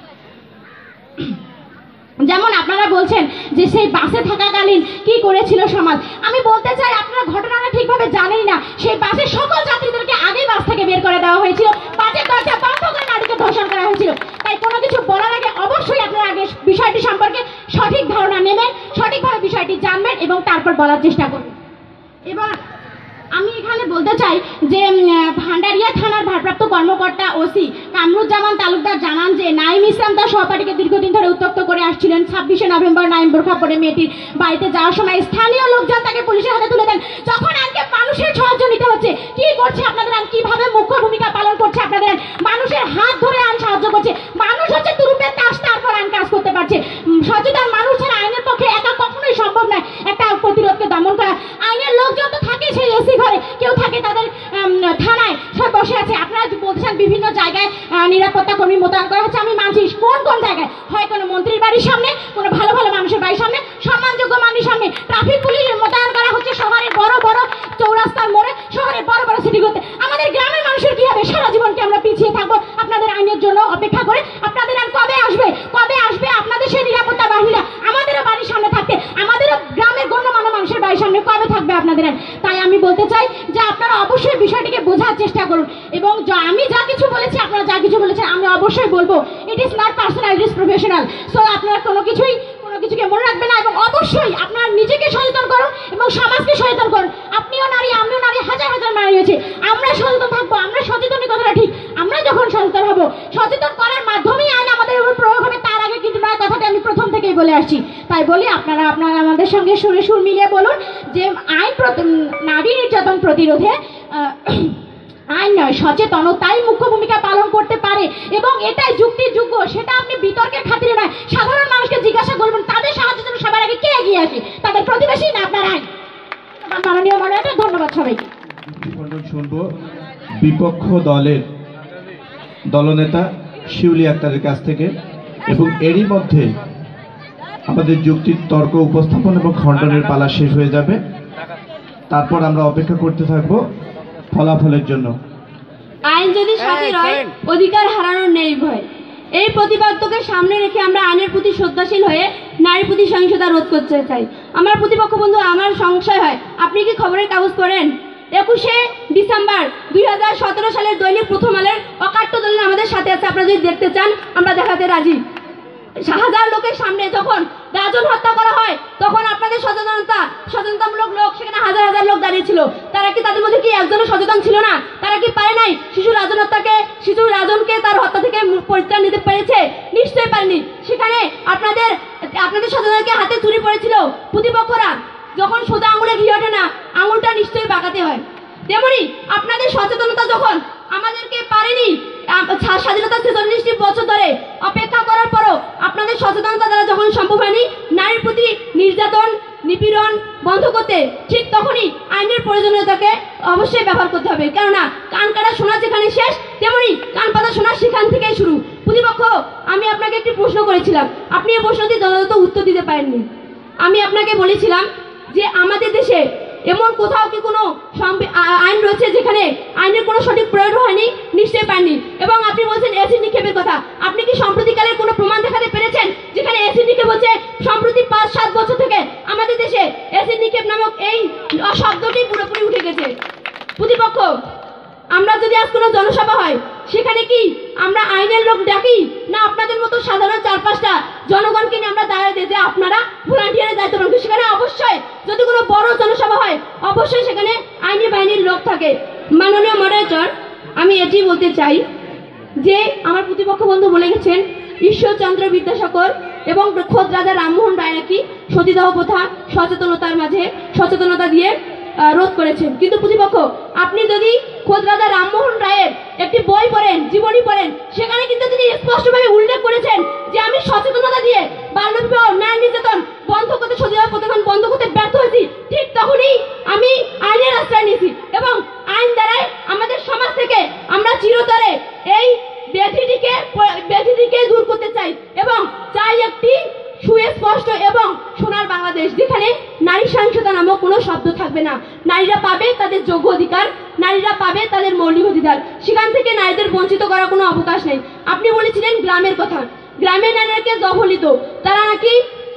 যেমন আপনারা বলছেন যে সেই বাসে থাকাকালীন কি করেছিল সমাজ। আমি বলতে চাই আপনারা ঘটনাটা ঠিকভাবে জানেন না। সেই বাসে সকল যাত্রীদেরকে আগে বাস থেকে বের করে দেওয়া হয়েছিল, বাসের দরজা বন্ধ করে নারীকে ধর্ষণ করা হয়েছিল। তাই কোনো কিছু বলার আগে অবশ্যই আপনারা আগে বিষয়টি সম্পর্কে সঠিক ধারণা বলার চেষ্টা করব। এবং আমি এখানে বলতে চাই যে উম, ভান্ডারিয়া থানার ভারপ্রাপ্ত কর্মকর্তা ওসি কামরুজ্জামান তালুকদার জানান যে নাইম ইসলাম তার সহপাঠীকে দীর্ঘদিন ধরে উত্ত্যক্ত করে আসছিলেন। ছাব্বিশে নভেম্বর নাইম বোরখা পরে মেয়েটির বাড়িতে যাওয়ার সময় স্থানীয় লোকজন তাকে পুলিশের হাতে তুলে দেন। যখন আইনকে মানুষের সাহায্য নিতে হচ্ছে, কি করছে আপনাদের আইন, কিভাবে মুখ্য ভূমিকা পালন করছে আপনাদের আইন, মানুষের হাত ধরে আইন সাহায্য করছে। মানুষ হচ্ছে তুরুপের তাস, তারপর আইন কাজ করতে পারছে। উম, সচেতন মানুষ ছাড়া আইনের পক্ষে একা কখনোই সম্ভব নয় একটা প্রতিরোধকে দমন করা। আইনের লোকজন তো থাকে সেই এসি ঘরে, কেউ থাকে তাদের উম, থানায়, সব বসে আছে। আপনারা বলছেন বিভিন্ন জায়গায় আহ, নিরাপত্তা কর্মী মোতায়েন করা হচ্ছে। আমি মানছি কোন কোন জায়গায়, হয় কোনো মন্ত্রীর বাড়ির সামনে, কোনো ভালো ভালো মানুষের বাড়ির সামনে, সম্মানযোগ্য মানুষের সামনে। ট্রাফিক পুলিশ মোতায়েন করা হচ্ছে শহরের বড় বড় চৌরাস্তার মোড়ে, শহরের বড় বড় সিটিগুলোতে। আমাদের গ্রামের মানুষের কি হবে? সারা জীবন কি আমরা পিছিয়ে থাকবো আপনাদের আইনের জন্য অপেক্ষা করে? আপনাদের আইন কবে আসবে? কবে আসবে আপনাদের সেই নিরাপত্তা বাহিনীরা আমাদেরও বাড়ির সামনে থাকতে, আমাদেরও গ্রামের গণ্যমান্য মানুষের বাড়ির সামনে কবে থাকবে আপনাদের আইন? তাই আমি বলতে চাই যে আপনারা অবশ্যই বিষয়টিকে বোঝার চেষ্টা করুন। এবং যা- আমি যা কিছু বলেছি, আপনারা যা কিছু বলেছেন, আমি অবশ্যই বলবো it is not personal, it is professional. So আপনারা কোনো কিছুই কোনো কিছুকে মনে রাখবেন না, এবং অবশ্যই আপনারা নিজেকে সচেতন করুন এবং সমাজকে সচেতন করুন। আপনিও নারী, আমিও নারী, হাজার হাজার নারী রয়েছে। আমরা সচেতন থাকবো, আমরা সচেতনের কথাটা ঠিক। আমরা যখন সচেতন হব, সচেতন করার মাধ্যমেই আইন আমাদের উপর প্রয়োগ হবে, তার আগে কিন্তু নয়, কথাটা আমি প্রথম থেকেই বলে আসছি। তাই বলি আপনারা আপনারা আমাদের সঙ্গে সুরে সুর মিলিয়ে বলুন যে আইন প্রতি- নারী নির্যাতন প্রতিরোধে আহ, আইন নয়, সচেতনতাই মুখ্য ভূমিকা পালন করতে পারে এবং এটাই যুক্তিযোগ্য। সেটা আপনি বিতর্কের খাতিরে নয়, সাধারণ মানুষকে জিজ্ঞাসা করবেন তাদের সাহায্যের জন্য সবার আগে কে এগিয়ে আসে, তাদের প্রতিবেশী না আপনার আইন। মাননীয় মডারেটর, ধন্যবাদ সবাইকে। যুক্তিখণ্ডন শুনব বিপক্ষ দলের দলনেতা শিউলি আক্তারের কাছ থেকে, এবং এরই মধ্যে আমাদের যুক্তির তর্ক উপস্থাপন এবং খণ্ডনের পালা শেষ হয়ে যাবে। তারপর আমরা অপেক্ষা করতে থাকব ফলাফলের জন্য। আইন যদি স্বাধীন হয়, অধিকার হারানোর নেই ভয়। এই প্রতিপাদ্যকে সামনে রেখে আমরা আইনের প্রতি শ্রদ্ধাশীল হয়ে নারীর প্রতি সহিংসতা রোধ করতে চাই। আমার প্রতিপক্ষ বন্ধু, আমার সংশয় হয় আপনি কি খবরের কাগজ পড়েন? একুশে ডিসেম্বর দুই হাজার সতেরো সালের দৈনিক প্রথম আলোর অকাট্য দলিল আমাদের সাথে আছে। আপনারা যদি দেখতে চান, আমরা দেখাতে রাজি। হাজার লোকের সামনে যখন রাজন হত্যা করা হয়, তখন আপনাদের সচেতনতা সচেতনতামূলক লোক, সেখানে হাজার হাজার লোক দাঁড়িয়েছিল। তারা কি, তাদের মধ্যে কি একজনও সচেতন ছিল না? তারা কি পারে নাই শিশু রাজন হত্যাকে, শিশু রাজনকে তার হত্যা থেকে পরিত্রাণ দিতে পেরেছে? নিশ্চয়ই পারেনি। সেখানে আপনাদের আপনাদের সচেতনকে হাতে চুরি পড়েছিল প্রতিপক্ষরা। যখন সোজা আঙুলে ঘি ওঠে না, আঙুলটা নিশ্চয়ই বাঁকাতে হয়। তেমনি আপনাদের সচেতনতা যখন আমাদেরকে পারেনি, স্বাধীনতা ছেচল্লিশটি বছর ধরে অপেক্ষা করার পরও আপনাদের সচেতনতা দ্বারা যখন সম্ভব হয়নি নারীর প্রতি নির্যাতন নিপীড়ন বন্ধ করতে, ঠিক তখনই আইনের প্রয়োজনীয়তাকে অবশ্যই ব্যবহার করতে হবে। কেননা কান কাটা শোনা যেখানে শেষ, তেমনি কান পাতা শোনা সেখান থেকেই শুরু। প্রতিপক্ষ, আমি আপনাকে একটি প্রশ্ন করেছিলাম, আপনি এই প্রশ্নটি যথাযথ উত্তর দিতে পারেননি। আমি আপনাকে বলেছিলাম যে আমাদের দেশে এমন কোথাও কি কোনো আইন রয়েছে যেখানে আইনের কোনো সঠিক প্রয়োগ হয়নি? নিশ্চয়ই পাননি। এবং আপনি বলছেন অ্যাসিড নিক্ষেপের কথা। আপনি কি সম্প্রতিকালের কোনো প্রমাণ দেখাতে পেরেছেন যেখানে অ্যাসিড নিক্ষেপ হচ্ছে? সম্প্রতি পাঁচ সাত বছর থেকে আমাদের দেশে অ্যাসিড নিক্ষেপ নামক এই শব্দটি পুরোপুরি উঠে গেছে। প্রতিপক্ষ, আমরা যদি আজ কোনো জনসভা হয়, সেখানে কি আমরা আইনের লোক ডাকি, না আপনাদের মতো সাধারণ চার পাঁচটা জনগণকে নিয়ে আমরা দাঁড়িয়ে দিই যে আপনারা ভলান্টিয়ারের দায়িত্ব পালন করুন? সেখানে অবশ্যই যদি কোনো বড় জনসভা হয়, অবশ্যই সেখানে আইনি বাহিনীর লোক থাকে। মাননীয় মডারেটর, আমি এটি বলতে চাই যে আমার প্রতিপক্ষ বন্ধু বলে গেছেন ঈশ্বরচন্দ্র বিদ্যাসাগর এবং খোদ রাজা রামমোহন রায় নাকি সতীদাহ প্রথা সচেতনতার মাঝে সচেতনতা দিয়ে রোধ করেছেন। কিন্তু প্রতিপক্ষ, আপনি যদি খোদ রাজা রামমোহন রায়ের একটি বই পড়েন, জীবনী পড়েন, সেখানে কিন্তু তিনি স্পষ্টভাবে উল্লেখ করেছেন যে আমি সচেতনতা দিয়ে বাল্যবিবাহ নারী নির্যাতন বন্ধ করতে, সতীদাহ প্রথা বন্ধ করতে ব্যর্থ হয়েছি। ঠিক তখনই আমি আইনের আশ্রয় নিয়েছি এবং আইন দ্বারাই আমাদের সমাজ থেকে আমরা চিরতরে এই ব্যাধিটিকে ব্যাধিটিকে দূর করতে চাই এবং চাই একটি সুস্পষ্ট এবং সোনার বাংলাদেশ, যেখানে নারী সহিংসতা নামক কোনো শব্দ থাকবে না। নারীরা পাবে তাদের যোগ্য অধিকার, নারীরা পাবে তাদের মৌলিক অধিকার, সেখান থেকে নারীদের বঞ্চিত করার কোনো অবকাশ নেই। আপনি বলেছিলেন গ্রামের কথা, গ্রামের নারীকে দখলিত, তারা নাকি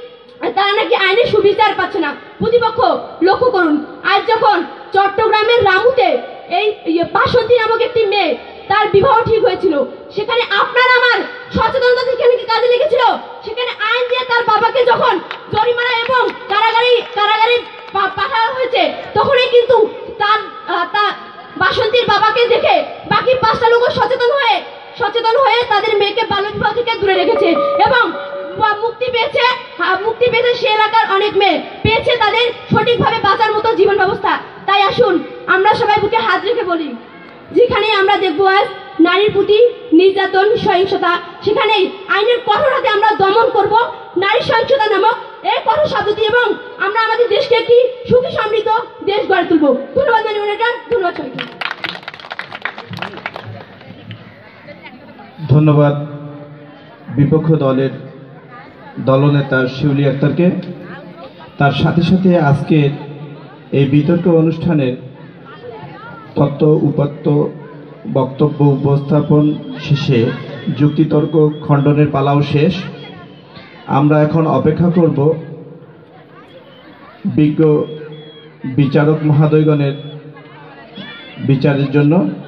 তারা নাকি আইনের সুবিচার পাচ্ছে না। প্রতিপক্ষ, লক্ষ্য করুন, আজ যখন চট্টগ্রামের রামুতে এই বাসন্তী নামক একটি মেয়ে, তার বিবাহ ঠিক হয়েছিল, সেখানে আপনার আমার সচেতনতা সেখানে কি কাজে লেগেছিল? সেখানে আইন দিয়ে তার বাবাকে যখন জরিমানা এবং কারাগারি কারাগারে পা- পাঠানো হয়েছে, তখনই কিন্তু তার আহ, তার বাসন্তীর বাবাকে দেখে বাকি পাঁচটা লোক সচেতন হয়ে সচেতন হয়ে তাদের মেয়েকে বাল্য বিবাহ থেকে দূরে রেখেছে এবং বা- মুক্তি পেয়েছে আহ, মুক্তি পেয়েছে সে এলাকার অনেক মেয়ে পেয়েছে তাদের সঠিকভাবে বাঁচার মতো জীবন ব্যবস্থা। তাই আসুন আমরা সবাই বুকে হাত রেখে বলি, যেখানে আমরা দেখবো আজ নারীর প্রতি নির্যাতন সহিংসতা, সেখানেই আইনের কঠোর হাতে আমরা দমন করব নারী সহিংসতা নামক এই কঠোর শব্দটি, এবং আমরা আমাদের দেশকে একটি সুখী সমৃদ্ধ দেশ গড়ে তুলব। ধন্যবাদ মাননীয় মডারেটর, ধন্যবাদ সবাইকে। ধন্যবাদ বিপক্ষ দলের দলনেতা শিউলি আক্তারকে। তার সাথে সাথে আজকের এই বিতর্ক অনুষ্ঠানের তত্ত্ব উপাত্ত বক্তব্য উপস্থাপন শেষে যুক্তিতর্ক খণ্ডনের পালাও শেষ। আমরা এখন অপেক্ষা করব বিজ্ঞ বিচারক মহোদয়গণের বিচারের জন্য।